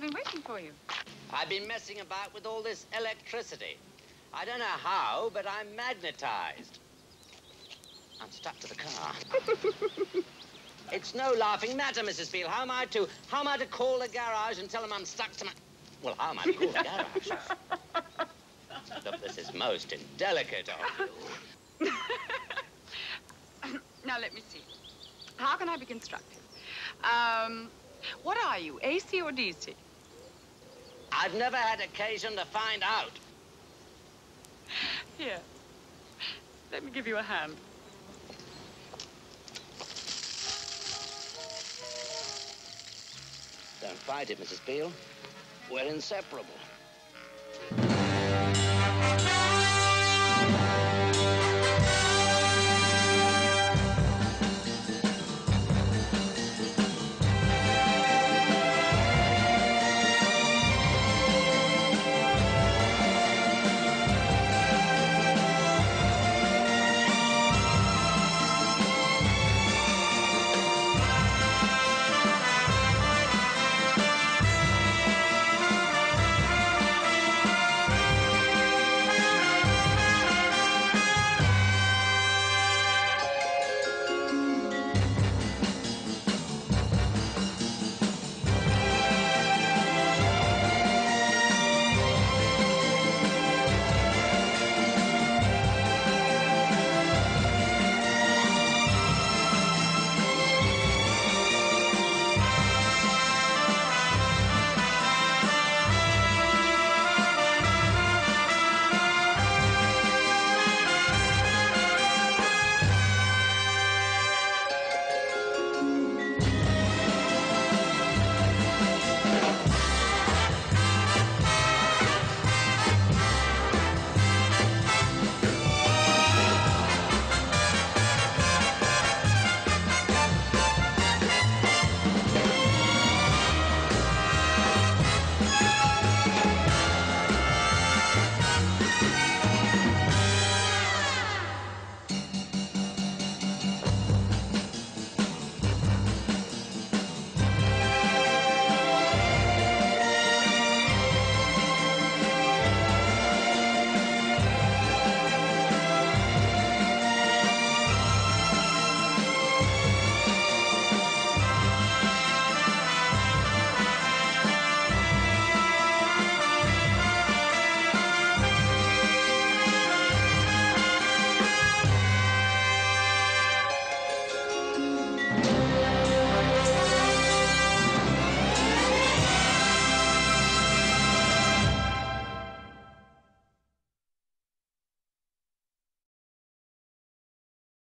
been waiting for you. I've been messing about with all this electricity. I don't know how, but I'm magnetized. I'm stuck to the car. It's no laughing matter, Mrs. Field. How am I to call the garage and tell them I'm stuck to my... Well, how am I to call the garage? Look, this is most indelicate of you. Now, let me see. How can I be constructive? What are you, AC or DC? I've never had occasion to find out. Here. Let me give you a hand. Don't fight it, Mrs. Beale. We're inseparable.